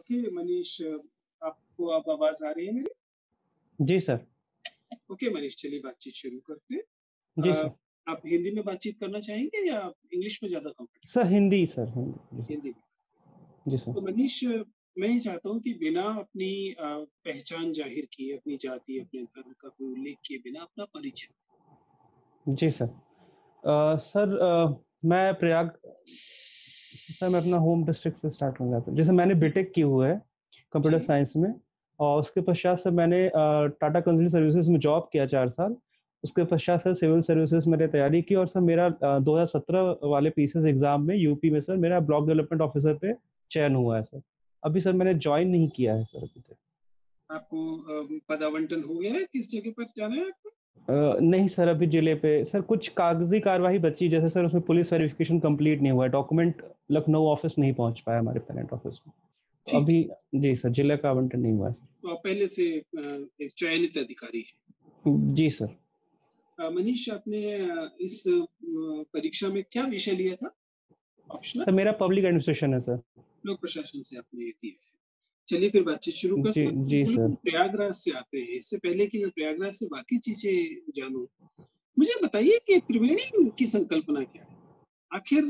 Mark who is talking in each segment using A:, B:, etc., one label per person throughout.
A: Okay Manish, आपको अब आवाज आ रही है मेरी?
B: जी सर।
A: ओके मनीष, चलिए बातचीत शुरू करते हैं।
B: जी
A: अ,
B: सर।
A: आप हिंदी में बातचीत करना चाहेंगे या इंग्लिश में ज़्यादा comfortable?
B: Sir Hindi sir, Hindi. जी
A: हिंदी में।
B: सर। जी सर।
A: तो मनीष, मैं ये चाहता हूँ कि बिना अपनी पहचान ज़ाहिर किए, अपनी जाति, अपने धर्म का कोई उल्लेख किए बिना अपना परिचय।
B: जी सर। सर मैं प्रयाग सर मैं अपना होम डिस्ट्रिक्ट से स्टार्ट करना चाहता हूँ। जैसे मैंने बीटेक की हुआ है कंप्यूटर
A: जी,
B: साइंस में, और उसके पश्चात सर मैंने टाटा कंसल्टिंग सर्विसेज में जॉब किया 4 साल। उसके पश्चात सर सिविल सर्विसेज मैंने तैयारी की, और सर मेरा 2017 वाले पीसीएस एग्ज़ाम में यूपी में सर मेरा ब्लॉक डेवलपमेंट ऑफिसर पे चयन हुआ है सर। अभी सर मैंने जॉइन नहीं किया है सर अभी तक।
A: आपको पदावंटन हो गया है? किस जगह पर जाना है आपको?
B: नहीं सर, अभी जिले पे सर कुछ कागज़ी कार्रवाई बची, जैसे सर उसमें पुलिस वेरिफ़िकेशन कंप्लीट नहीं हुआ है, डॉक्यूमेंट लखनऊ ऑफ़िस नहीं पहुँच पाया हमारे पेरेंट ऑफ़िस में। तो
A: ठीक
B: अभी
A: है,
B: जी सर, जिले का आवंटन नहीं हुआ है सर।
A: तो आप पहले से एक चयनित अधिकारी हैं।
B: जी सर।
A: मनीष, आपने इस परीक्षा में क्या विषय लिया था? ऑप्शनल?
B: सर मेरा पब्लिक एडमिनिस्ट्रेशन है सर।
A: लोक प्रशासन से आपने ये दिया है। चलिए फिर बातचीत शुरू
B: जी,
A: करते हैं।
B: जी
A: बिल्कुल
B: सर।
A: हम प्रयागराज से आते हैं। इससे पहले कि मैं प्रयागराज से बाकी चीज़ें जानूँ, मुझे बताइए कि त्रिवेणी की संकल्पना क्या है? आखिर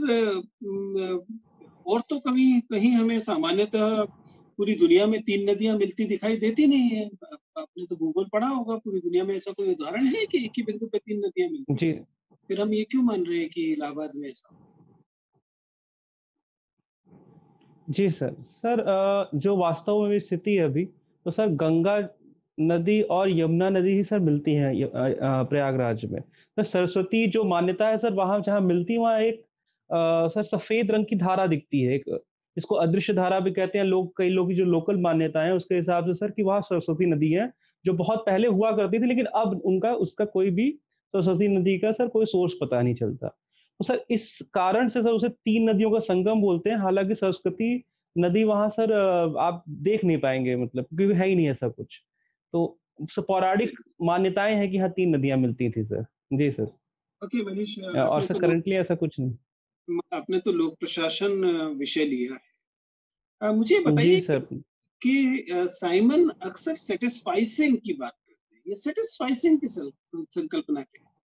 A: और तो कभी कहीं हमें सामान्यतः पूरी दुनिया में 3 नदियाँ मिलती दिखाई देती नहीं हैं। आपने तो भूगोल पढ़ा होगा, पूरी दुनिया में ऐसा कोई उदाहरण है कि एक ही बिंदु पे 3 नदियाँ मिलती
B: जी।
A: हैं? फिर हम ये क्यों मान रहे हैं कि इलाहाबाद में ऐसा होता
B: जी सर। सर जो वास्तव में स्थिति है अभी, तो सर गंगा नदी और यमुना नदी ही सर मिलती हैं प्रयागराज में। तो सरस्वती जो मान्यता है सर, वहाँ जहाँ मिलती है वहाँ एक सर सफ़ेद रंग की धारा दिखती है, एक जिसको अदृश्य धारा भी कहते हैं लोग, कई लोग की जो लोकल मान्यता है उसके हिसाब से सर, कि वहाँ सरस्वती नदी है, जो बहुत पहले हुआ करती थी, लेकिन अब उनका उसका कोई भी सरस्वती नदी का सर कोई सोर्स पता नहीं चलता। तो सर इस कारण से सर उसे 3 नदियों का संगम बोलते हैं। हालाँकि सरस्वती नदी वहाँ सर आप देख नहीं पाएँगे, मतलब क्योंकि है ही नहीं ऐसा कुछ। तो
A: है?
B: पौराणिक मान्यताएँ हैं कि हाँ 3 नदियाँ मिलती थी सर। जी सर।
A: ओके मनीष,
B: और सर करंटली ऐसा कुछ नहीं।
A: आपने तो लोक प्रशासन विषय लिया है। मुझे ये
B: जी
A: बताइए
B: सर।
A: कि साइमन अक्सर सैटिस्फाइसिंग की बात करते हैं। ये सैटिस्फाइसिंग की संकल्पना क्या है?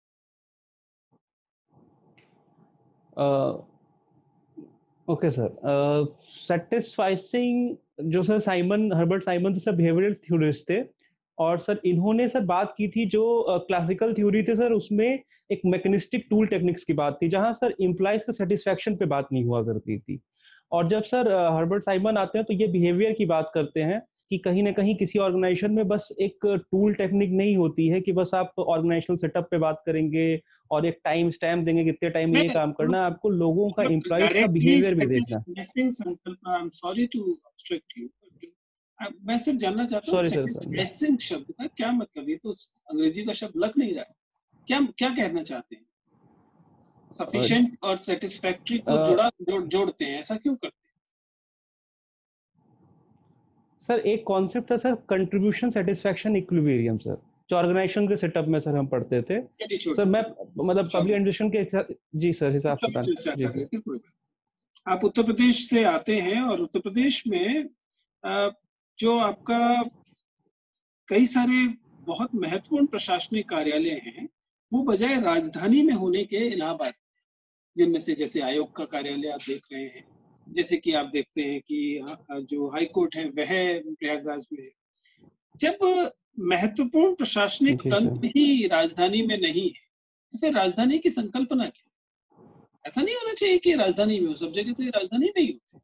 B: अ, ओके सर। सैटिस्फाइसिंग जो सर साइमन हर्बर्ट साइमन तो सर बिहेवियरल थ्योरिस्ट थे, और सर इन्होंने सर बात की थी जो क्लासिकल थ्योरी थी सर, उसमें एक मैकेनिस्टिक टूल टेक्निक्स की बात थी, जहाँ सर एम्प्लॉइज़ के सैटिस्फैक्शन पे बात नहीं हुआ करती थी। और जब सर हर्बर्ट साइमन आते हैं तो ये बिहेवियर की बात करते हैं कि कहीं न कहीं किसी ऑर्गेनाइज़ेशन में बस एक टूल टेक्निक नहीं होती है कि बस आप ऑर्गेनाइज़ेशनल सेटअप पे बात करेंगे और एक टाइम स्टैम्प देंगे कि इतने टाइम में
A: मैं
B: ये काम करना है, आपको लोगों का,
A: मतलब
B: एम्प्लॉइज़ का
A: डायरेक्टली
B: बिहेवियर भी देखना है।
A: सैटिस्फाइसिंग संकल्पना, I am sorry to obstruct you, but मैं सिर्फ जानना चाहता हूँ
B: सॉरी सर, सर।
A: सैटिस्फाइसिंग शब्द का क्या मतलब? ये तो अंग्रेजी का शब्द लग नहीं रहा है। क्या क्या कहना चाहते हैं?
B: अ
A: सफिशिएंट और सैटिस्फैक्टरी को
B: अ,
A: जोड़ते हैं, ऐसा क्यों करते हैं?
B: सर एक कॉन्सेप्ट है sir, contribution satisfaction equilibrium sir, जो ऑर्गेनाइजेशन के सेटअप में सर हम पढ़ते थे।
A: चलिए
B: सर
A: छोड़िए,
B: मैं
A: चलिए,
B: मतलब
A: कुछ और
B: पब्लिक एडमिनिस्ट्रेशन के जी सर, हिसाब
A: कुछ
B: से
A: और चर्चा
B: जी
A: कर
B: सर।
A: लेते हैं, कोई बात नहीं। आप उत्तर प्रदेश से आते हैं और उत्तर प्रदेश में अ, जो आपका कई सारे बहुत महत्वपूर्ण प्रशासनिक कार्यालय हैं, वो बजाय राजधानी में होने के इलाहाबाद, जिनमें से जैसे आयोग का कार्यालय आप देख रहे हैं, जैसे कि आप देखते हैं कि जो हाई कोर्ट है वह प्रयागराज में है। जब महत्वपूर्ण प्रशासनिक
B: जी सर।
A: तंत्र ही राजधानी में नहीं है, तो फिर राजधानी की संकल्पना क्या? ऐसा नहीं होना चाहिए कि राजधानी में हो, सब जगह तो ये राजधानी में ही होते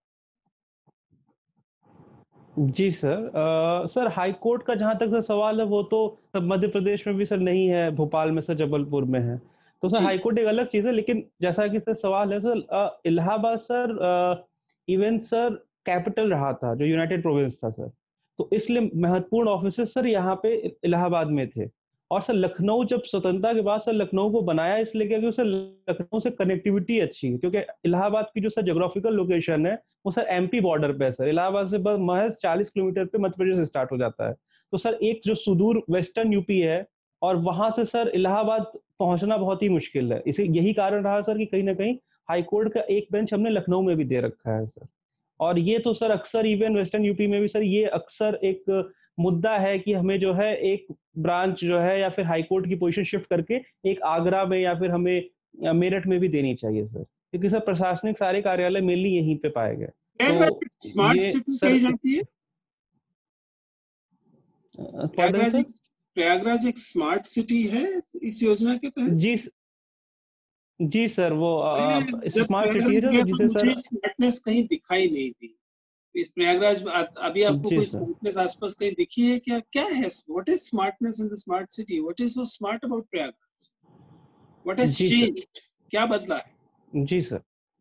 B: जी सर। सर हाई कोर्ट का जहाँ तक सर सवाल है, वो तो सर मध्य प्रदेश में भी सर नहीं है, भोपाल में सर, जबलपुर में है। तो
A: हैं।
B: सर
A: जी,
B: हाई कोर्ट एक अलग चीज़ है, लेकिन जैसा कि सर सवाल है sir, Allahabad sir even sir capital रहा था, जो यूनाइटेड प्रोविंस था सर। तो इसलिए महत्वपूर्ण ऑफिसेज़ सर यहाँ पे इलाहाबाद में थे। और सर लखनऊ जब स्वतंत्रता के बाद सर लखनऊ को बनाया इसलिए गया, क्योंकि सर लखनऊ से कनेक्टिविटी अच्छी है, क्योंकि इलाहाबाद की जो सर ज्योग्राफिकल लोकेशन है, वो सर एमपी बॉर्डर पे है सर। इलाहाबाद से बस महज़ 40 किलोमीटर पे मध्य प्रदेश स्टार्ट हो जाता है। तो सर एक जो सुदूर वेस्टर्न यूपी है, और वहाँ से सर इलाहाबाद पहुँचना बहुत ही मुश्किल है। इसी यही कारण रहा सर कि कहीं न कहीं हाई कोर्ट का एक बेंच हमने लखनऊ में भी दे रखा है सर। और ये तो सर अक्सर इवन वेस्टर्न यूपी में भी सर ये अक्सर एक मुद्दा है कि हमें जो है एक ब्रांच जो है या फिर हाई कोर्ट की पोजीशन शिफ्ट करके एक आगरा में या फिर हमें मेरठ में भी देनी चाहिए सर, क्योंकि सर प्रशासनिक सारे कार्यालय मेनली यहीं पे पाए गए। तो
A: स्मार्ट
B: ये
A: सिटी
B: सर
A: कही जाती है।
B: Pardon
A: Prayagraj
B: sir.
A: एक प्रयागराज एक स्मार्ट सिटी है इस योजना के तहत।
B: जी जी सर, वो
A: मैं जब
B: स्मार्ट सिटी है
A: प्रयागराज
B: सर
A: गया तो
B: जिसे
A: मुझे
B: सर।
A: स्मार्टनेस कहीं दिखाई नहीं दी। इस प्रयागराज में अभी आपको
B: जी
A: कोई
B: सर।
A: स्मार्टनेस आसपास कहीं दिखी है क्या? क्या है? What is smartness in the smart city? What is so smart about Prayagraj? What has
B: जी सर।
A: चेंज्ड? क्या बदला है?
B: जी सर।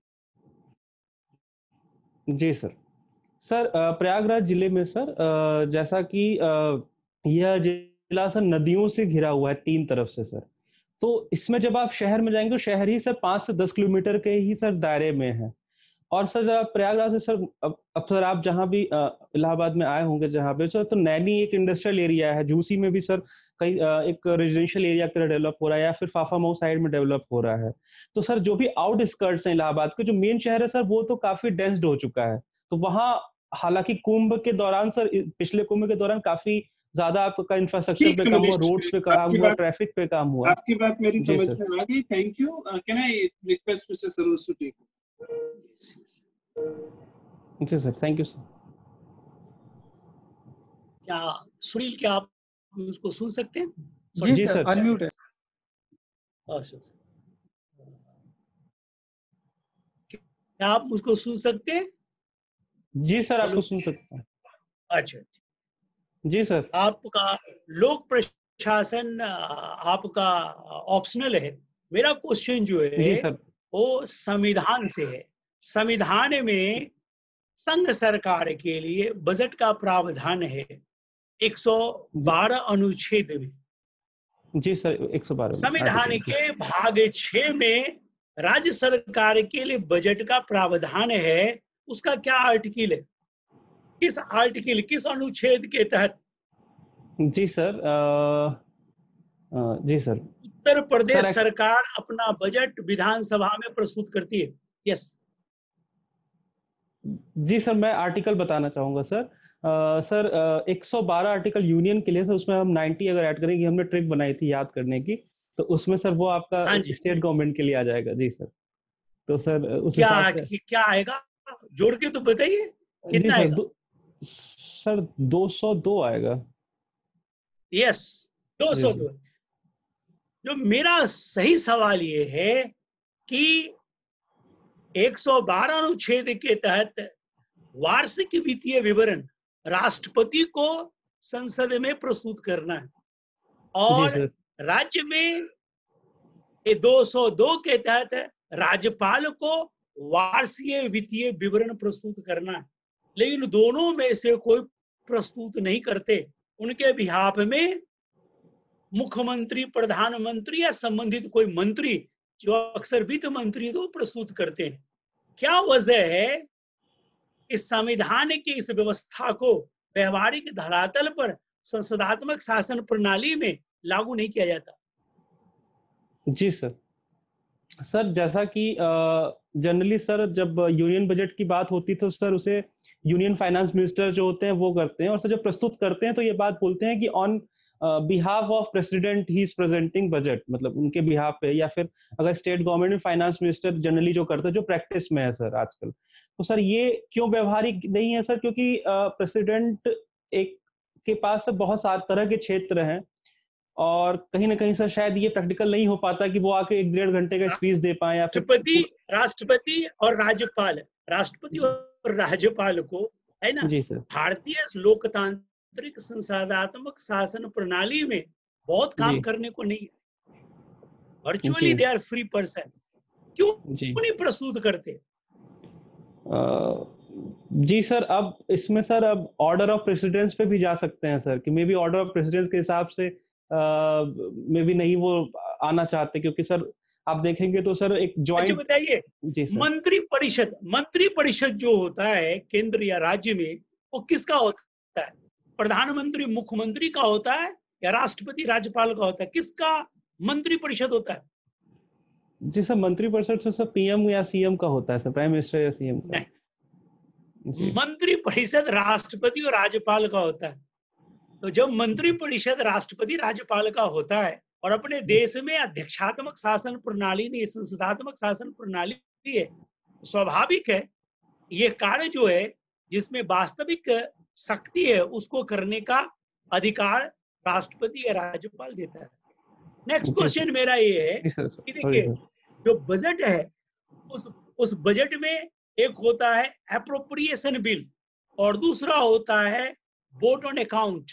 B: जी सर। सर प्रयागराज जिले में सर जैसा कि यह जिला सर नदियों से घिरा हुआ है 3 तरफ से सर। तो इसमें जब आप शहर में जाएँगे तो शहर ही सर 5 से 10 किलोमीटर के ही सर दायरे में है। और सर जब आप प्रयागराज से सर अब सर आप जहाँ भी इलाहाबाद में आए होंगे जहाँ पे सर, तो नैनी एक इंडस्ट्रियल एरिया है, झूसी में भी सर कई एक रेजिडेंशियल एरिया की तरह डेवलप हो रहा है या फिर फाफामऊ साइड में डेवलप हो रहा है। तो सर जो भी आउटस्कर्ट्स हैं इलाहाबाद के, जो मेन शहर है सर वो तो काफ़ी डेंस्ड हो चुका है। तो वहाँ हालाँकि कुंभ के दौरान सर पिछले कुंभ के दौरान काफ़ी ज़्यादा आपका इंफ्रास्ट्रक्चर
A: ठीक
B: पे
A: है
B: काम हुआ,
A: मनीष,
B: रोड्स पे काम हुआ, ट्रैफिक पे काम हुआ।
A: आपकी बात मेरी
B: जी
A: समझ
B: सर।
A: में आ गई। Thank you. Can I request mister Saroj to take?
B: जी सर, थैंक यू सर।
C: क्या सुनील, क्या आप उसको सुन सकते हैं?
D: जी
B: जी
D: सर,
B: सर।
D: अनम्यूट है।
C: अच्छा, क्या आप मुझको सुन सकते हैं?
B: जी सर,
C: हेलो।
B: आपको सुन सकता हूँ।
C: अच्छा,
B: जी सर।
C: आपका लोक प्रशासन आपका ऑप्शनल है। मेरा क्वेश्चन जो
B: जी
C: है
B: सर।
C: वो संविधान से है। संविधान में संघ सरकार के लिए बजट का प्रावधान है 112 अनुच्छेद में।
B: जी सर, 112 में
C: संविधान
B: आर्टिकल।
C: के भाग 6 में राज्य सरकार के लिए बजट का प्रावधान है। उसका क्या आर्टिकल है? किस आर्टिकल, किस अनुच्छेद के तहत
B: जी सर। जी सर।
C: उत्तर प्रदेश
B: सर
C: सरकार अपना बजट विधानसभा में प्रस्तुत करती है? यस।
B: जी सर, मैं आर्टिकल बताना चाहूँगा सर। सर 112 आर्टिकल यूनियन के लिए सर, उसमें हम 90 अगर ऐड करेंगे, हमने ट्रिक बनाई थी याद करने की, तो उसमें सर वो आपका
C: हाँ जी।
B: स्टेट गवर्नमेंट के लिए आ जाएगा। जी सर। तो सर उस
C: क्या
B: हिसाब से
C: क्या आएगा? जोड़ के तो बताइए
B: जी
C: कितना
B: सर
C: आएगा।
B: सर 202 आएगा।
C: यस,
B: जी जी।
C: 202। जो मेरा सही सवाल ये है कि 112 अनुच्छेद के तहत वार्षिक वित्तीय विवरण राष्ट्रपति को संसद में प्रस्तुत करना है
B: जी
C: और
B: सर।
C: राज्य में ये 202 के तहत राज्यपाल को वार्षिक वित्तीय विवरण प्रस्तुत करना है। लेकिन दोनों में से कोई प्रस्तुत नहीं करते। उनके बिहाफ में मुख्यमंत्री, प्रधानमंत्री या संबंधित कोई मंत्री, जो अक्सर वित्त मंत्री, तो प्रस्तुत करते हैं। क्या वजह है इस संविधान की इस व्यवस्था को व्यवहारिक धरातल पर संसदात्मक शासन प्रणाली में लागू नहीं किया जाता?
B: जी सर। सर जैसा कि जनरली सर जब यूनियन बजट की बात होती है तो सर उसे यूनियन फाइनेंस मिनिस्टर जो होते हैं वो करते हैं, और सर जब प्रस्तुत करते हैं तो ये बात बोलते हैं कि on behalf of president he is presenting budget, मतलब उनके बिहाफ पे, या फिर अगर स्टेट गवर्नमेंट में फाइनेंस मिनिस्टर जनरली जो करते हैं, जो प्रैक्टिस में है सर आजकल। तो सर ये क्यों व्यवहारिक नहीं है सर? क्योंकि प्रेसिडेंट एक के पास सर बहुत सारे तरह के क्षेत्र हैं, और कहीं न कहीं सर शायद ये प्रैक्टिकल नहीं हो पाता कि वो आके 1 डेढ़ घंटे का स्पीच दे पाएँ या फिर
C: राष्ट्रपति और राज्यपाल, राष्ट्रपति और राज्यपाल को, है ना,
B: जी सर।
C: भारतीय लोकतांत्रिक संसदात्मक शासन प्रणाली में बहुत काम
B: जी,
C: करने को नहीं है।
B: जी,
C: virtually they are free person. क्यों
B: जी।
C: नहीं प्रस्तुत करते?
B: जी सर, अब इसमें सर अब ऑर्डर ऑफ प्रेसिडेंस पे भी जा सकते हैं सर, कि maybe order of precedence के हिसाब से मे बी नहीं वो आना चाहते, क्योंकि सर आप देखेंगे तो सर एक
C: अच्छा
B: जॉइंट।
C: बताइए,
B: जी सर।
C: मंत्री परिषद जो होता है केंद्र या राज्य में, वो किसका होता है? प्रधानमंत्री मुख्यमंत्री का होता है या राष्ट्रपति राज्यपाल का होता है? किसका मंत्री परिषद होता है?
B: जी सर, मंत्रिपरिषद से सर पीएम या सीएम का होता है सर, प्राइम मिनिस्टर या सीएम का।
C: नहीं,
B: जी
C: मंत्री परिषद राष्ट्रपति और राज्यपाल का होता है। तो जब मंत्री परिषद राष्ट्रपति राज्यपाल का होता है और अपने देश में अध्यक्षात्मक शासन प्रणाली नहीं, संसदात्मक शासन प्रणाली है, तो स्वाभाविक है ये कार्य जो है जिसमें वास्तविक शक्ति है उसको करने का अधिकार राष्ट्रपति या राज्यपाल देता है। नेक्स्ट
B: जी
C: क्वेश्चन मेरा ये है
B: जी सर,
C: कि
B: सॉरी
C: देखिए
B: सर।
C: जो बजट है उस बजट में एक होता है एप्रोप्रिएशन बिल और दूसरा होता है वोट ऑन अकाउंट।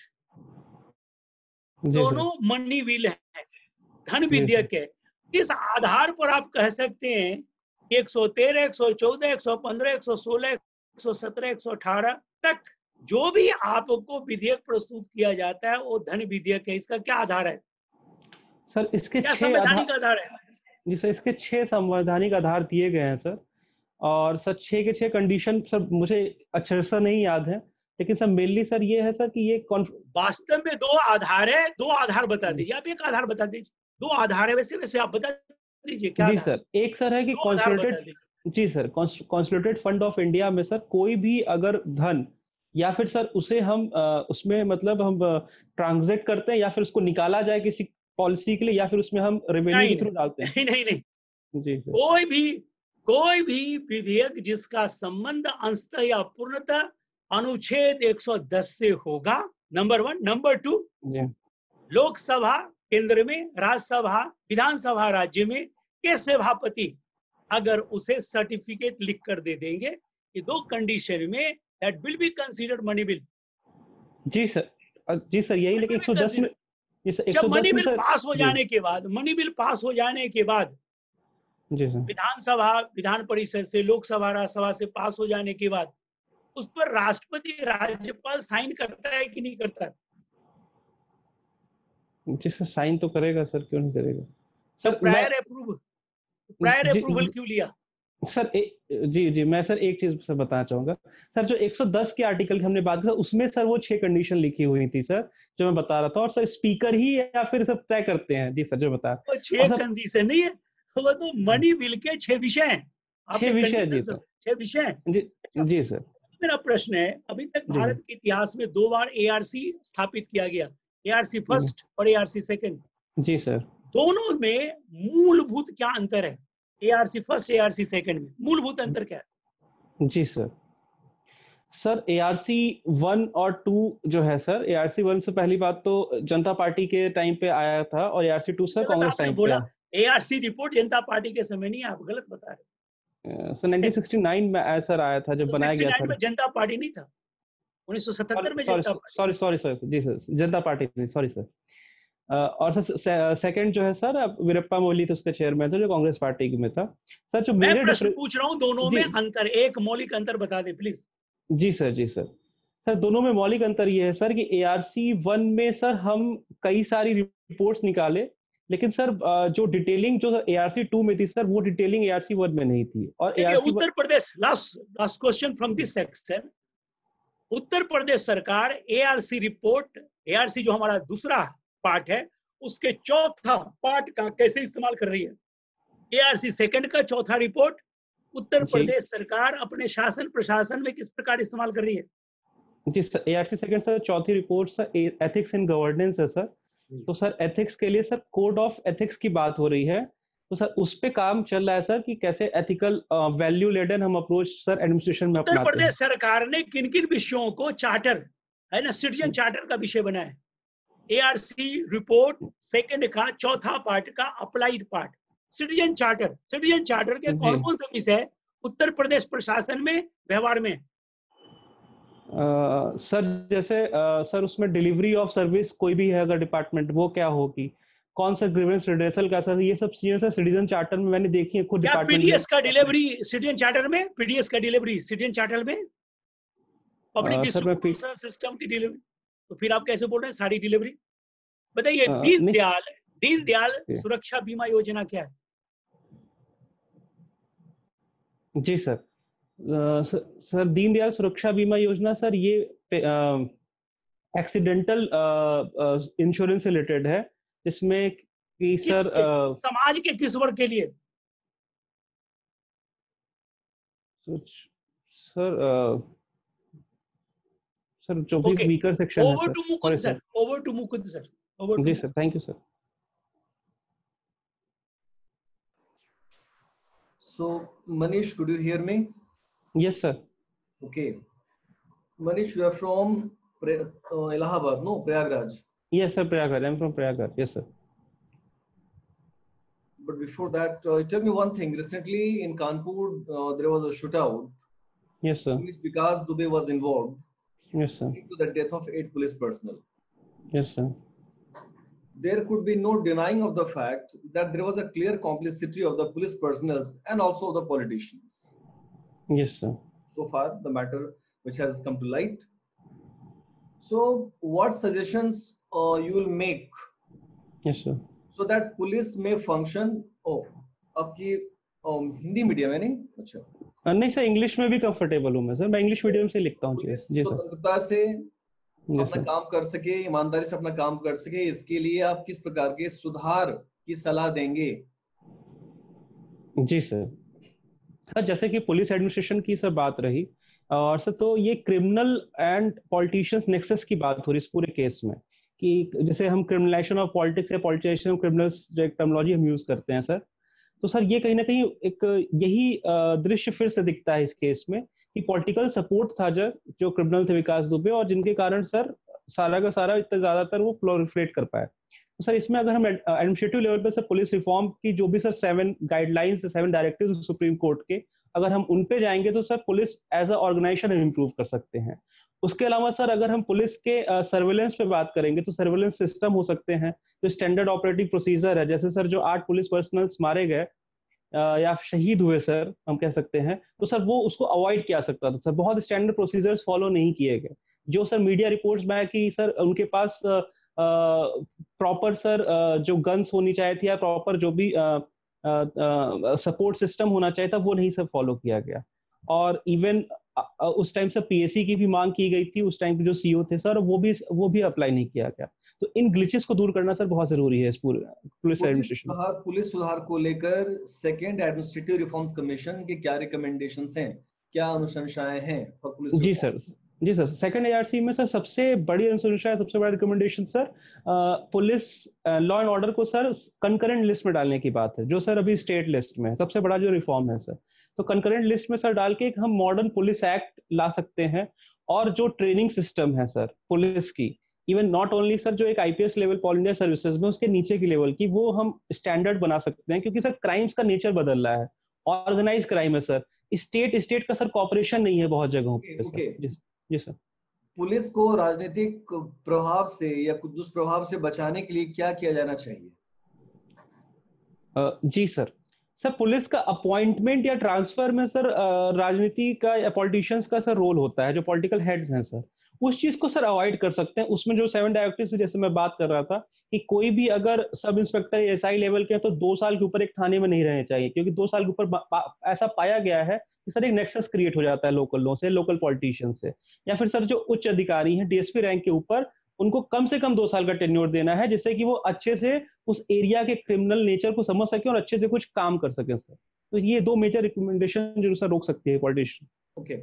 B: जी सर,
C: दोनों मनी बिल है, धन
B: जी सर,
C: विधेयक है। इस आधार पर आप कह सकते हैं 113, 114, 115, 116, 117, 118 तक जो भी आपको विधेयक प्रस्तुत किया जाता है वो धन विधेयक है। इसका क्या आधार है,
B: सर इसके
C: क्या
B: 6
C: संवैधानिक
B: आधार,
C: आधार है?
B: जी सर इसके 6 संवैधानिक आधार दिए गए हैं सर। और सर 6 के 6 कंडीशन सर मुझे अच्छे से नहीं याद है, लेकिन सर मेनली सर ये है सर कि ये
C: वास्तव में 2 आधार है, 2 आधार बता दीजिए। आप एक आधार बता दीजिए, 2 आधार है वैसे वैसे आप बता दीजिए क्या
B: जी
C: आधार?
B: सर, एक सर है कि
C: 2 आधार बता
B: कॉन्सोलिडेटेड,
C: दीजिए।
B: जी sir, consolidated fund of India में सर कोई भी अगर धन या फिर सर उसे हम उसमें मतलब हम ट्रांजैक्ट करते हैं या फिर उसको निकाला जाए किसी पॉलिसी के लिए या फिर उसमें हम रेवेन्यू के
C: नहीं,
B: थ्रू डालते हैं।
C: नहीं।
B: जी सर,
C: कोई भी विधेयक जिसका संबंध अंशतः या पूर्णतः अनुच्छेद 110 से होगा, नंबर 1। नंबर 2,
B: जी
C: लोकसभा केंद्र में, राज्यसभा, विधानसभा राज्य में के सभापति अगर उसे सर्टिफिकेट लिख कर दे देंगे, ये 2 कंडीशन में that will be considered money bill.
B: जी सर, जी सर यही, लेकिन 110 में, जी सर
C: जब मनी
B: 110 में
C: बिल
B: सर,
C: पास हो
B: जी
C: जाने के बाद, मनी बिल पास हो जाने के बाद
B: जी सर,
C: विधानसभा, विधान परिषद से, लोकसभा, राज्यसभा से पास हो जाने के बाद उस पर राष्ट्रपति, राज्यपाल साइन करता है कि नहीं करता है?
B: जी सर साइन तो करेगा सर, क्यों नहीं करेगा
C: जब
B: सर। मैं
C: प्रायर
B: जी
C: अप्रूवल क्यों लिया?
B: सर जी जी मैं सर एक चीज सर बताना चाहूंगा सर, जो 110 के आर्टिकल की हमने बात की सर, उसमें सर वो 6 कंडीशन लिखी हुई थी सर, जो मैं बता रहा था। और सर स्पीकर ही या फिर सब तय करते हैं, जी सर जो बता।
C: वो
B: और
C: 6
B: सर
C: कंडीशन नहीं है, वो तो मनी बिल के 6 विषय हैं।
B: 6
C: आपने
B: विषय,
C: कंडीशन
B: जी
C: सब
B: सर,
C: 6 विषय हैं।
B: जी
C: अच्छा,
B: जी सर,
C: मेरा प्रश्न है, अभी तक
B: जी सर,
C: भारत के इतिहास में 2 बार एआरसी स्थापित किया गया, एआरसी
B: जी
C: फर्स्ट और एआरसी सेकंड।
B: जी सर,
C: दोनों में मूलभूत क्या अंतर है? एआरसी फर्स्ट, एआरसी सेकंड में मूलभूत अंतर क्या है?
B: जी सर। सर एआरसी 1 और 2 जो है सर, एआरसी 1 से पहली बात तो जनता पार्टी के टाइम पे आया था और एआरसी 2 सर
C: गलत
B: कांग्रेस
C: आपने
B: टाइम पे
C: बोला,
B: आया।
C: एआरसी रिपोर्ट जनता पार्टी के समय नहीं है, आप गलत बता रहे
B: सर
C: हैं।
B: 1969 में सर आया था, जब
C: तो
B: बनाया गया
C: 69
B: था।
C: में जनता पार्टी नहीं था, 1977 में
B: sorry
C: Janata Party.
B: Sorry sorry sorry जी सर, जनता पार्टी नहीं, सॉरी सर। और सर सेकंड जो है सर, अब वीरप्पा मोइली थे उसके चेयरमैन थे, जो कांग्रेस पार्टी में था सर। जो
C: मैं
B: मेजर
C: प्रश्न
B: डिफरेंस,
C: पूछ रहा हूं, दोनों में
B: जी
C: अंतर, एक मौलिक अंतर बता दे प्लीज।
B: जी सर, जी सर। सर दोनों में मौलिक अंतर ये है सर कि एआरसी 1 में सर हम कई सारी रिपोर्ट्स निकाले, लेकिन सर जो डिटेलिंग जो एआरसी 2 में थी सर, वो डिटेलिंग एआरसी 1 में नहीं थी। और
C: चलिए,
B: ARC
C: Uttar Pradesh, last question from this section. Uttar Pradesh सरकार एआरसी रिपोर्ट, एआरसी जो हमारा दूसरा पार्ट है, उसके चौथा पार्ट का कैसे इस्तेमाल कर रही है? एआरसी सेकंड का चौथा रिपोर्ट उत्तर
B: जी
C: प्रदेश सरकार अपने शासन प्रशासन में किस प्रकार इस्तेमाल कर रही है?
B: जी सर, एआरसी सेकंड सर चौथी report sir ethics in governance है सर। तो सर एथिक्स के लिए सर कोड ऑफ एथिक्स की बात हो रही है, तो सर उस पे काम चल रहा है सर कि कैसे एथिकल वैल्यू लेडन हम अप्रोच सर एडमिनिस्ट्रेशन में
C: उत्तर
B: अपनाते हैं।
C: प्रदेश सरकार ने किन किन विषयों को चार्टर, है ना, सिटीजन चार्टर का विषय बनाया है? एआरसी रिपोर्ट सेकंड का चौथा पार्ट का applied part, citizen charter. Citizen charter के
B: जी
C: कौन कौन से विषय उत्तर प्रदेश प्रशासन में व्यवहार में?
B: सर जैसे सर उसमें डिलीवरी ऑफ सर्विस कोई भी है अगर डिपार्टमेंट, वो क्या होगी, कौन सा ग्रीवेंस रिड्रेसल का सर, ये सब चीजें सर सिटीजन चार्टर में मैंने देखी है खुद
C: क्या
B: डिपार्टमेंट
C: पीडीएस का
B: में।
C: डिलीवरी सिटीजन चार्टर में? पीडीएस का डिलीवरी सिटीजन चार्टर में? पब्लिक
B: सर मैं
C: डिस्ट्रीब्यूशन सिस्टम की डिलीवरी? तो फिर आप कैसे बोल रहे हैं सारी डिलीवरी? बताइए,
B: नहीं
C: दीनदयाल सुरक्षा बीमा योजना क्या है?
B: जी सर, सर दीनदयाल सुरक्षा बीमा योजना सर ये एक्सीडेंटल इंश्योरेंस रिलेटेड है, जिसमें कि सर
C: समाज के किस वर्ग के लिए?
B: सर सर जो भी
C: Okay.
B: वीकर सेक्शन है
C: Over
B: sir.
C: to
B: sorry
C: Mukund sir.
B: Sir.
C: Over to Mukund sir. Over to
B: जी
C: Mukund.
B: Sir, thank you sir.
D: So, Manish, could you hear me?
B: Yes sir.
D: Okay. Manish, you are from Allahabad, no? Prayagraj.
B: Yes sir, Prayagraj. I am from Prayagraj. Yes sir.
D: But before that, tell me one thing. Recently in Kanpur, there was a shootout
B: yes sir.
D: in which Vikas Dubey was involved,
B: yes sir.
D: leading to the death of 8 police personnel.
B: Yes sir.
D: There could be no denying of the fact that there was a clear complicity of the police personnel and also of the politicians.
B: Yes sir.
D: So far, the matter which has come to light. So, what suggestions you will make
B: yes sir.
D: so that police may function? Oh, आपकी Hindi medium है नहीं? अच्छा.
B: नहीं sir, English में भी comfortable हूँ मैं sir. मैं इंग्लिश मीडियम से लिखता हूँ.
D: पुलिस
B: जी सर.
D: स्वतंत्रता से
B: यस
D: अपना
B: सर.
D: काम कर सके, ईमानदारी से अपना काम कर सके, इसके लिए आप किस प्रकार के सुधार की सलाह देंगे?
B: जी सर. सर जैसे कि पुलिस एडमिनिस्ट्रेशन की सर बात रही, और सर तो ये क्रिमिनल एंड पॉलिटिशियंस नेक्सस की बात हो रही इस पूरे केस में, कि जैसे हम क्रिमिनलाइजेशन ऑफ पॉलिटिक्स या पॉलिटिशियन क्रिमिनल्स जो टर्मिनोलॉजी हम यूज करते हैं सर, तो सर ये कहीं ना कहीं एक यही दृश्य फिर से दिखता है इस केस में कि पॉलिटिकल सपोर्ट था जो क्रिमिनल थे विकास दुबे, और जिनके कारण सर सारा का सारा इतना ज्यादातर वो प्रोलिफरेट कर पाए. तो सर इसमें अगर हम एडमिनिस्ट्रेटिव लेवल पे सर पुलिस रिफॉर्म की जो भी sir 7 guidelines 7 directives supreme court के, अगर हम उन पे जाएंगे तो sir police as a organisation हम इम्प्रूव कर सकते हैं. उसके अलावा सर अगर हम पुलिस के सर्वेलेंस पे बात करेंगे तो सर्वेलेंस सिस्टम हो सकते हैं, जो स्टैंडर्ड ऑपरेटिंग प्रोसीजर है, जैसे सर जो 8 पुलिस पर्सनल्स मारे गए या शहीद हुए सर हम कह सकते हैं, तो सर वो उसको अवॉइड किया सकता था सर. बहुत स्टैंडर्ड प्रोसीजर्स फॉलो नहीं किए गए. जो सर मीडिया रिपोर्ट्स में है कि सर उनके पास प्रॉपर सर जो गन्स होनी चाहिए थी या प्रॉपर जो भी सपोर्ट सिस्टम होना चाहिए था वो नहीं सर फॉलो किया गया. और इवन उस टाइम सर पीएससी की भी मांग की गई थी, उस टाइम के जो सीईओ थे सर वो भी अप्लाई नहीं किया गया. तो इन ग्लिचेस को दूर करना सर बहुत जरूरी है इस पूरे पुलिस एडमिनिस्ट्रेशन.
D: पुलिस सुधार को लेकर सेकंड एडमिनिस्ट्रेटिव रिफॉर्म्स कमीशन के क्या रिकमेंडेशंस हैं, क्या अनुशंसाएं हैं फॉर पुलिस?
B: जी सर. जी सर, सेकंड एआरसी में सर सबसे बड़ी अनुशंसा, सबसे बड़ा recommendation sir police law and order को सर कंकरेंट लिस्ट में डालने की बात है, जो सर अभी स्टेट लिस्ट में है. सबसे बड़ा जो रिफॉर्म है सर, तो कंकरेंट लिस्ट में सर डाल के एक हम मॉडर्न पुलिस एक्ट ला सकते हैं. और जो ट्रेनिंग सिस्टम है सर पुलिस की, इवन नॉट ओनली सर जो एक IPS level all India services में उसके नीचे की लेवल की, वो हम स्टैंडर्ड बना सकते हैं. क्योंकि सर क्राइम्स का नेचर बदल रहा है, ऑर्गेनाइज क्राइम है सर, स्टेट का सर कॉपरेशन नहीं है बहुत जगहों पे सर. जी सर.
D: पुलिस को राजनीतिक प्रभाव से या कुछ दुष्प्रभाव से बचाने के लिए क्या किया जाना चाहिए?
B: जी सर. सर पुलिस का अपॉइंटमेंट या ट्रांसफर में सर राजनीति का या पॉलिटिशियंस का सर रोल होता है, जो पॉलिटिकल हेड्स हैं सर, उस चीज को सर अवॉइड कर सकते हैं. उसमें जो 7 डायरेक्टिव्स जैसे मैं बात कर रहा था कि कोई भी अगर सब इंस्पेक्टर एसआई लेवल के हैं तो 2 साल के ऊपर एक थाने में नहीं रहने चाहिए, क्योंकि 2 साल के ऊपर ऐसा पाया गया है कि सर एक नेक्सस क्रिएट हो जाता है लोकल लो से, लोकल पॉलिटिशियन से. या फिर सर जो उच्च अधिकारी हैं डीएसपी रैंक के ऊपर, उनको कम से कम 2 साल का टेन्योर देना है, जिससे कि वो अच्छे से उस एरिया के क्रिमिनल नेचर को समझ सके और अच्छे से कुछ काम कर सके सर. तो ये 2 मेजर रिकमेंडेशन जो सर रोक सकती है पॉलिटिशियन.
D: ओके.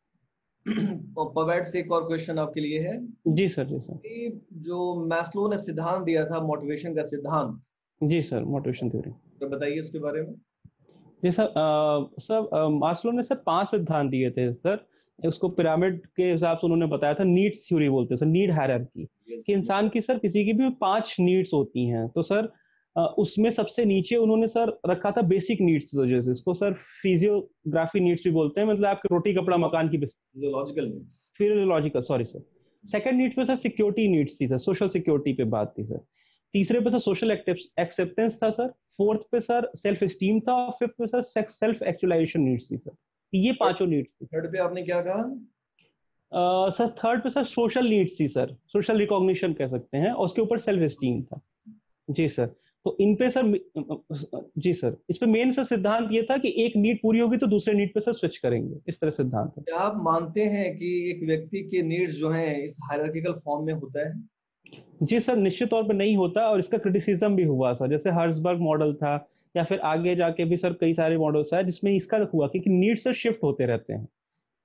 D: पवेट से एक और क्वेश्चन आपके लिए है.
B: जी सर. जी सर.
D: जो मैस्लो ने सिद्धांत दिया था मोटिवेशन का सिद्धांत.
B: जी सर, मोटिवेशन थ्योरी,
D: तो बताइए उसके बारे में.
B: जी सर मास्लो ने सर 5 सिद्धांत दिए थे सर. उसको पिरामिड के हिसाब से उन्होंने बताया था, नीड्स थ्योरी बोलते हैं सर, नीड हायरार्की, कि इंसान की सर किसी की भी 5 नीड्स होती हैं. तो सर उसमें सबसे नीचे उन्होंने सर रखा था बेसिक नीड्स, जैसे इसको सर फिजियोग्राफी नीड्स भी बोलते हैं, मतलब आपके रोटी कपड़ा मकान की
D: physiological needs.
B: Physiological, sorry sir. Second needs पे सर सिक्योरिटी नीड्स थी सर, सोशल सिक्योरिटी पे बात थी सर. तीसरे पे सर सोशल एक्सेप्टेंस था सर. फोर्थ पे सर सेल्फ एस्टीम था. और फिफ्थ पे सर सेल्फ एक्चुअलाइजेशन नीड्स थी सर. ये 5 नीड्स थी.
D: थर्ड पे आपने क्या कहा?
B: सर थर्ड पे सर सोशल नीड्स थी सर, सोशल रिकॉग्निशन कह सकते हैं, और उसके ऊपर सेल्फ एस्टीम था. जी सर. तो इन पे सर जी सर, इस पे मेन सर सिद्धांत ये था कि एक नीड पूरी होगी तो दूसरे नीड पे सर स्विच करेंगे, इस तरह सिद्धांत है.
D: क्या आप मानते हैं कि एक व्यक्ति के नीड्स जो हैं इस हायरार्किकल फॉर्म में होता है?
B: जी सर, निश्चित तौर पे नहीं होता, और इसका क्रिटिसिज्म भी हुआ सर. जैसे हर्ट्सबर्ग मॉडल था, या फिर आगे जाके भी सर कई सारे मॉडल्स है जिसमें इसका हुआ कि नीड्स सर शिफ्ट होते रहते हैं.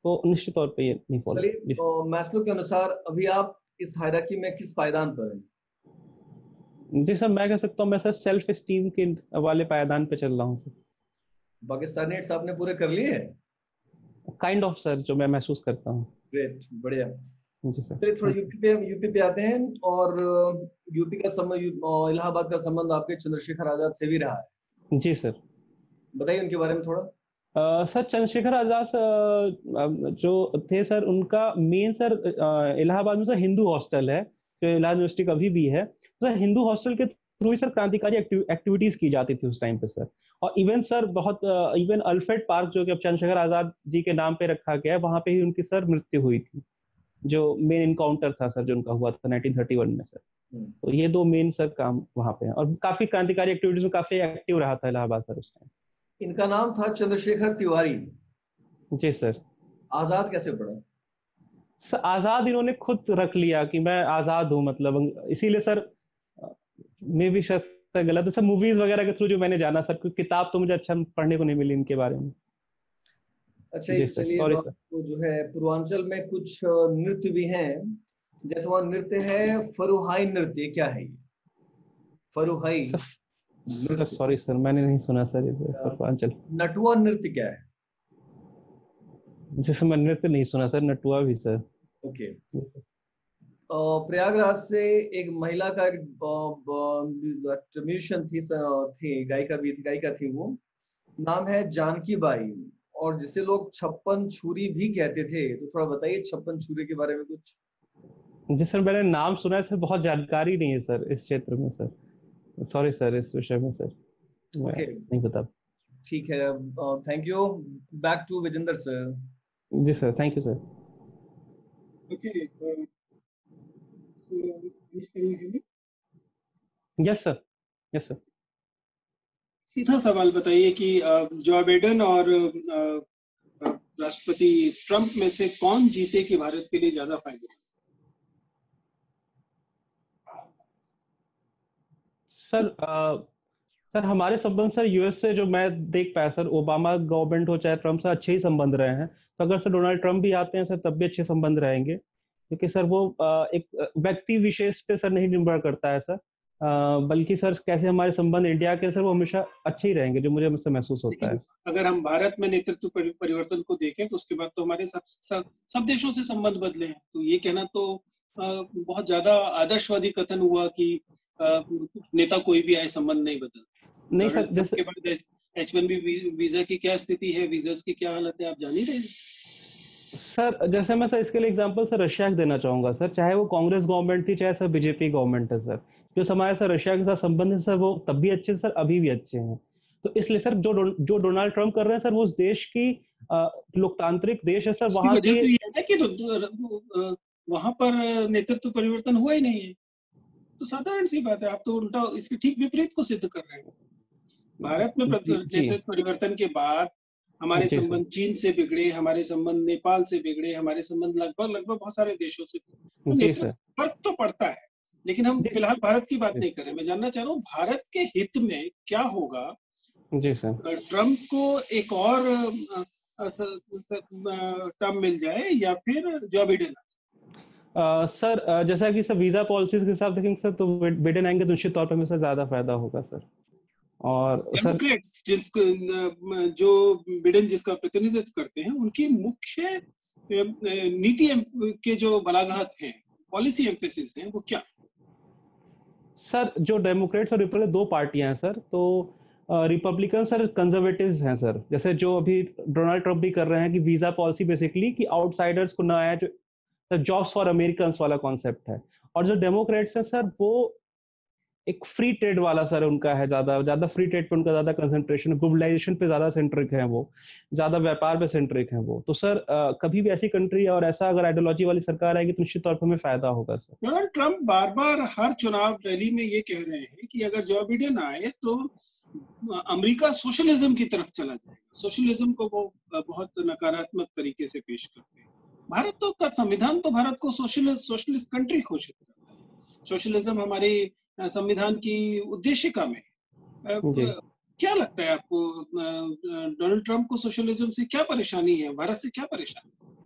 B: तो निश्चित तौर पे ये नहीं फॉलो।
D: चलिए, मैस्लो के अनुसार अभी आप इस हायरार्की में किस पायदान पर हैं?
B: जी सर, मैं कह सकता हूँ मैं सर सेल्फ एस्टीम के वाले पायदान पे चल रहा हूँ सर।
D: पाकिस्तानी हिट्स आपने पूरे कर लिए?
B: काइंड ऑफ सर, जो मैं महसूस करता हूँ।
D: ग्रेट, बढ़िया।
B: जी सर।
D: चलिए थोड़ा यूपी पे आते हैं। और यूपी का संबंध, इलाहाबाद का संबंध आपके चंद्रशेखर आजाद से भी रहा है।
B: जी सर।
D: बताइए उनके बारे में थोड़ा।
B: सर चंद्रशेखर आजाद जो थे सर, उनका मेन सर इलाहाबाद में सर हिंदू हॉस्टल है जो इलाहाबाद यूनिवर्सिटी का भी है। सर हिंदू हॉस्टल के थ्रू ही सर क्रांतिकारी एक्टिविटीज की जाती थी उस टाइम पे सर। और इवन सर बहुत इवन अल्फ्रेड पार्क जो कि अब चंद्रशेखर आजाद जी के नाम पे रखा गया है, वहां पे ही उनकी सर मृत्यु हुई थी। जो मेन इनकाउंटर था सर जो उनका हुआ था 1931 में सर। तो ये दो मेन सर काम वहां पे हैं, और काफी क्रांतिकारी एक्टिविटीज में काफी एक्टिव रहा था इलाहाबाद सर उस टाइम।
D: इनका नाम था चंद्रशेखर तिवारी।
B: जी सर।
D: आजाद कैसे पड़ा?
B: सर आजाद इन्होंने खुद रख लिया कि मैं आजाद हूँ, मतलब इसीलिए सर मे भी शायद सर गलत है सर। मूवीज वगैरह के थ्रू जो मैंने जाना सर, क्योंकि किताब तो मुझे अच्छा पढ़ने को नहीं मिली इनके बारे में।
D: अच्छा,
B: जी सर,
D: चलिए
B: सॉरी सर।
D: तो जो है पूर्वांचल में कुछ नृत्य भी हैं, जैसे वहाँ नृत्य है फरुहाई नृत्य। क्या है ये फरुहाई
B: सर
D: नृत्य?
B: सॉरी सर, मैंने नहीं सुना सर ये पूर्वांचल।
D: नटुआ नृत्य क्या है?
B: जैसे मैं नृत्य नहीं सुना सर, नटुआ भी सर।
D: ओके। प्रयागराज से एक महिला का एक म्यूजिशियन थी, गायिका थी वो। नाम है जानकी बाई, और जिसे लोग छप्पन छुरी भी कहते थे। तो थोड़ा बताइए छप्पन छुरी के बारे में कुछ।
B: जी सर, मैंने नाम सुना है सर, बहुत जानकारी नहीं है सर इस क्षेत्र में सर। सॉरी सर, इस विषय में सर
D: ओके,
B: नहीं पता।
D: ठीक है, thank you. Back to Vijendra sir.
B: जी sir, thank you sir.
A: Okay, so Manish, can you hear me?
B: Yes sir, yes sir.
A: सीधा सवाल बताइए कि जो बाइडेन और राष्ट्रपति ट्रंप में से कौन जीते कि भारत के लिए ज्यादा फायदे?
B: सर सर हमारे संबंध सर यूएस से जो मैं देख पाया सर, ओबामा गवर्नमेंट हो चाहे ट्रंप से, अच्छे ही संबंध रहे हैं। तो अगर सर डोनाल्ड ट्रंप भी आते हैं सर तब भी अच्छे संबंध रहेंगे, क्योंकि सर वो एक व्यक्ति विशेष पे सर नहीं निर्भर करता है सर, बल्कि सर कैसे हमारे संबंध इंडिया के सर वो हमेशा अच्छे ही रहेंगे, जो मुझे मुझसे महसूस होता है।
A: लेकिन अगर हम भारत में नेतृत्व परिवर्तन को देखें तो उसके बाद तो हमारे सब देशों से संबंध बदले हैं। तो ये कहना तो बहुत ज्यादा आदर्शवादी कथन हुआ कि नेता कोई भी आए संबंध नहीं बदल।
B: नहीं सर, जैसे
A: के बाद H1B वीजा की क्या स्थिति है, वीजास की क्या हालत है, आप जान ही रहे हैं
B: सर। जैसे मैं सर इसके लिए एग्जांपल सर रशिया के देना चाहूंगा सर, चाहे वो कांग्रेस गवर्नमेंट थी चाहे सर बीजेपी गवर्नमेंट है सर, जो हमारे सर रशिया के साथ संबंध है सर वो तब भी अच्छे सर, अभी भी अच्छे हैं। तो इसलिए सर जो डोनाल्ड ट्रंप कर रहे हैं सर, वो उस देश की लोकतांत्रिक देश है सर, वहां
A: वजह तो ये है कि वहां पर नेतृत्व परिवर्तन हुआ ही नहीं है। तो साधारण सी बात है, आप तो उल्टा इसके ठीक विपरीत को सिद्ध कर रहे हैं। भारत में नेतृत्व परिवर्तन के बाद हमारे संबंध चीन से बिगड़े, हमारे संबंध नेपाल से बिगड़े, हमारे संबंध लगभग बहुत सारे देशों से। तो फर्क तो पड़ता है, लेकिन हम फिलहाल भारत की बात नहीं करें। मैं जानना चाह रहा हूँ भारत के हित में क्या होगा
B: जी सर,
A: ट्रंप को एक और टर्म मिल जाए या फिर जो बाइडेन।
B: सर जैसा कि सर वीजा पॉलिसीज के हिसाब देखेंगे सर, तो बाइडेन आएंगे तो निश्चित तौर पर हमें सर ज्यादा फायदा होगा सर। और
A: डेमोक्रेट्स जो बाइडेन जिसका प्रतिनिधित्व करते हैं, उनकी मुख्य नीति के जो बलाघात हैं, पॉलिसी एम्फेसिस हैं, वो क्या?
B: सर जो डेमोक्रेट्स और रिपब्लिकन दो पार्टियां हैं सर, तो रिपब्लिकन सर कंजर्वेटिव्स हैं सर, जैसे जो अभी डोनाल्ड ट्रंप भी कर रहे हैं कि वीजा पॉलिसी बेसिकली कि आउटसाइडर्स को ना आया, जो सर जॉब्स फॉर अमेरिकन्स वाला कॉन्सेप्ट है। और जो डेमोक्रेट्स हैं सर, वो एक फ्री ट्रेड वाला सर उनका है, ज्यादा फ्री ट्रेड पे उनका ज्यादा कंसंट्रेशन है, ग्लोबलाइजेशन पे ज्यादा सेंट्रिक है, वो ज्यादा व्यापार पे सेंट्रिक है वो। तो सर कभी भी ऐसी कंट्री और ऐसा अगर आइडियोलॉजी वाली सरकार आएगी तो निश्चित तौर पर हमें फायदा होगा सर।
A: डोनाल्ड ट्रंप बार बार हर चुनाव रैली में ये कह रहे हैं कि अगर जो बाइडेन आए तो अमेरिका सोशलिज्म की तरफ चला जाएगा। सोशलिज्म को वो बहुत नकारात्मक तरीके से पेश करते हैं। भारत तो का संविधान तो भारत को सोशलिस्ट कंट्री घोषित करता है। सोशलिज्म हमारे संविधान की उद्देशिका में क्या लगता है आपको, डोनाल्ड ट्रंप को सोशलिज्म से क्या परेशानी है, भारत से क्या परेशानी?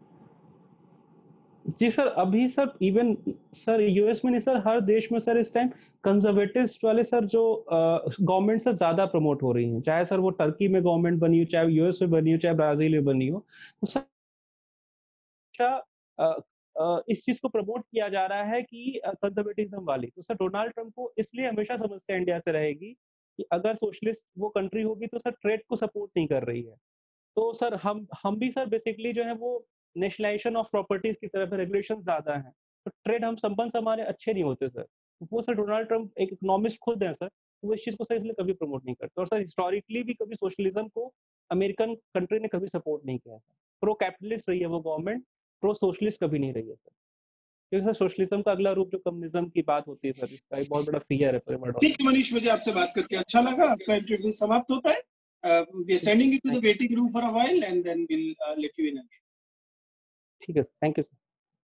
B: जी सर, अभी सर इवन सर यूएस में नहीं सर, हर देश में सर इस टाइम कंजर्वेटिव्स वाले सर जो गवर्नमेंट से ज़्यादा प्रमोट हो रही हैं। चाहे सर वो टर्की में गवर्नमेंट बनी हो, चाहे यूएस में बनी हो, चाहे ब्राज़ील में बनी हो। तो सर हमेशा इस चीज़ को प्रमोट किया जा रहा है कि कंजर्वेटिज़्म वाली। तो सर डोनाल्ड ट्रम्प को इसलिए हमेशा समस्या इंडिया से रहेगी कि अगर सोशलिस्ट वो कंट्री होगी तो सर ट्रेड को सपोर्ट नहीं कर रही है। तो सर हम भी सर बेसिकली जो है वो नेशनलाइजेशन ऑफ प्रॉपर्टीज की तरफ रेगुलेशन ज्यादा है, तो ट्रेड हम संबंध हमारे अच्छे नहीं होते सर। वो सर डोनाल्ड ट्रम्प एक इकोनॉमिस्ट खुद है सर, वो इस चीज को सर इसलिए कभी प्रमोट नहीं करते। और सर हिस्टोरिकली भी कभी सोशलिज्म को अमेरिकन कंट्री ने कभी सपोर्ट नहीं किया सर। प्रो कैपिटलिस्ट रही है वो गवर्नमेंट, प्रो सोशलिस्ट कभी नहीं रही है सर। क्योंकि सर सोशलिज्म का अगला रूप जो कम्युनिज्म की बात होती है सर, इसका एक बहुत बड़ा फियर है परिवार।
A: ठीक है मनीष, मुझे आपसे बात करके अच्छा लगा। आपका इंटरव्यू समाप्त होता है। We are sending you to the waiting room for a while and then will let you in again.
B: ठीक है, thank you sir.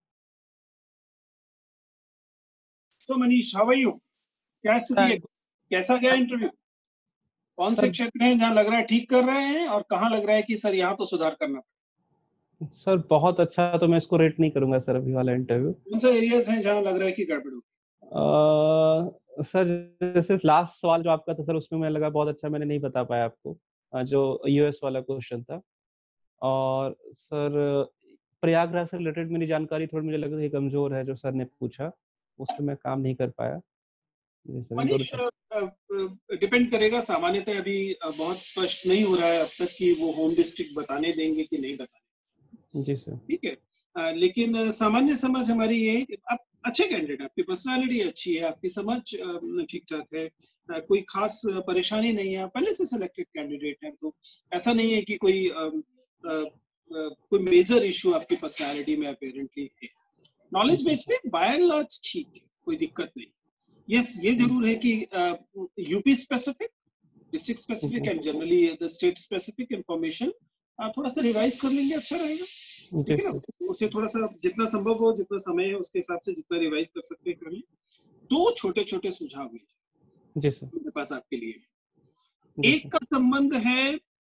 A: So Manish, how are you? क्या स्थिति है? कैसा गया इंटरव्यू? कौन से क्षेत्र हैं जहां लग रहा है ठीक कर रहे हैं और कहां लग रहा है कि सर यहाँ तो सुधार करना पड़ेगा?
B: सर बहुत अच्छा, तो मैं इसको रेट नहीं करूंगा सर अभी वाला इंटरव्यू।
A: कौन से एरियाज हैं जहां लग रहा है कि गड़बड़ होगी?
B: सर जैसे लास्ट सवाल जो आपका था सर, उसमें मैं लगा बहुत अच्छा मैंने नहीं बता पाया आपको, जो यूएस वाला क्वेश्चन था। और सर प्रयागराज से रिलेटेड मेरी जानकारी थोड़ी मुझे लगा कि कमजोर है, जो सर ने पूछा उस पर मैं काम नहीं कर पाया।
A: मनीष, डिपेंड करेगा। सामान्यतः अभी बहुत स्पष्ट नहीं हो रहा है अब तक कि वो होम डिस्ट्रिक्ट बताने देंगे कि नहीं बताने।
B: जी सर।
A: ठीक है, लेकिन सामान्य समझ हमारी ये है कि आप अच्छे कैंडिडेट, आपकी पर्सनालिटी अच्छी है, आपकी समझ ठीक ठाक है, कोई खास परेशानी नहीं है, पहले से सिलेक्टेड कैंडिडेट है। तो ऐसा नहीं है कि कोई मेजर इशू आपकी पर्सनालिटी में अपेरेंटली है। नॉलेज बेस पे बाय एंड लार्ज ठीक है, कोई दिक्कत नहीं। यस, ये जरूर है कि UP specific, district specific and generally the state specific information थोड़ा सा रिवाइज कर लेंगे, अच्छा रहेगा। ठीक है ना? उसे थोड़ा सा जितना संभव हो, जितना समय है उसके हिसाब से जितना रिवाइज कर सकते हैं कर लें। दो छोटे छोटे सुझाव हैं
B: जी सर
A: मेरे पास आपके लिए। एक का संबंध है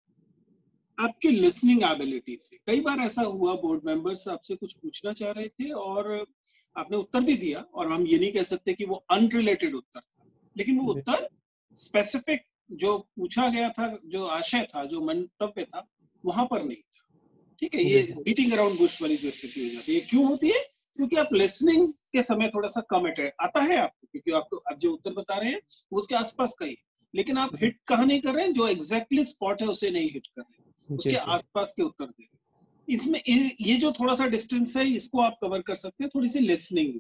A: आपकी लिसनिंग एबिलिटी से। कई बार ऐसा हुआ, बोर्ड मेंबर्स आपसे कुछ पूछना चाह रहे थे और आपने उत्तर भी दिया, और हम ये नहीं कह सकते कि वो अनरिलेटेड उत्तर था, लेकिन वो उत्तर स्पेसिफिक जो पूछा गया था, जो आशय था, जो मंतव्य था, वहां पर नहीं था। ठीक है, ये बीटिंग अराउंड बुश वाली जो स्थिति हो जाती है, क्यों होती है? क्योंकि आप लिसनिंग के समय थोड़ा सा कम आता है आपको, क्योंकि आपको आप जो उत्तर बता रहे हैं वो उसके आसपास का ही, लेकिन आप हिट कहाँ नहीं कर रहे हैं, जो एग्जैक्टली स्पॉट है उसे नहीं हिट कर रहे हैं, उसके आसपास के उत्तर दे रहे हैं। इसमें ये जो थोड़ा सा डिस्टेंस है, इसको आप कवर कर सकते हैं थोड़ी सी listening.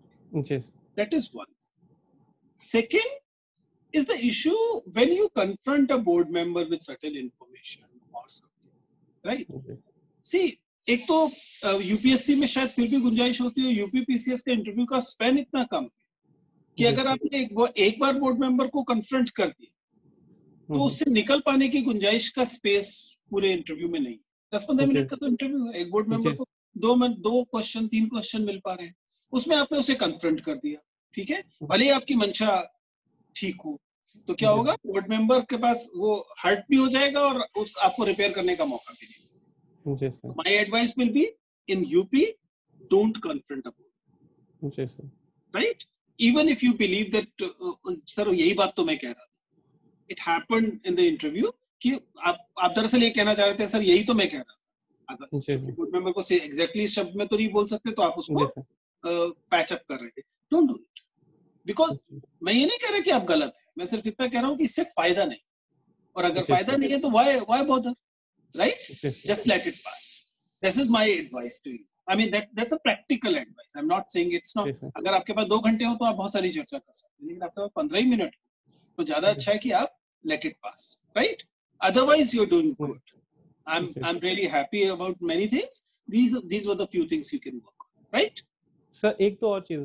A: That is one. Second is the issue when you confront a board member with certain information or something, right? See, एक तो यूपीएससी में शायद फिर भी गुंजाइश होती है, यूपीपीसीएस का इंटरव्यू का स्पैन इतना कम है कि अगर आपने एक बार बोर्ड मेंबर को कन्फ्रंट कर दिया तो उससे निकल पाने की गुंजाइश का स्पेस पूरे इंटरव्यू में नहीं। 10-15 मिनट का तो इंटरव्यू है, एक बोर्ड मेंबर को 2 क्वेश्चन 3 क्वेश्चन मिल पा रहे हैं, उसमें आपने उसे कन्फ्रंट कर दिया। ठीक है, भले ही आपकी मंशा ठीक हो, तो क्या होगा, बोर्ड मेंबर के पास वो हर्ट भी हो जाएगा और आपको रिपेयर करने का मौका भी नहीं। My advice will be in UP, don't confront a board, right? Even if you believe that sir यही बात तो मैं कह रहा था, it happened in the interview कि आप दरअसल ये कहना चाह रहे थे सर यही तो मैं कह रहा था। बोर्ड मेंबर को एग्जैक्टली शब्द में तो नहीं बोल सकते, तो आप उसको पैच अप कर रहे थे। डोंट डू इट, बिकॉज मैं ये नहीं कह रहा कि आप गलत है, मैं सिर्फ इतना कह रहा हूँ कि इससे फायदा नहीं, और अगर फायदा नहीं है तो why bother, right? Just let it pass. This is my advice to you. I mean that's a practical advice. I'm not saying it's not. अगर आपके पास 2 घंटे हो तो आप बहुत सारी चर्चा कर सकते हैं, लेकिन आपके पास 15 ही मिनट तो ज्यादा अच्छा है कि आप let it pass, right? Otherwise you're doing good. I'm really happy about many things. These were the few things you can work on, right?
B: Sir एक तो और चीज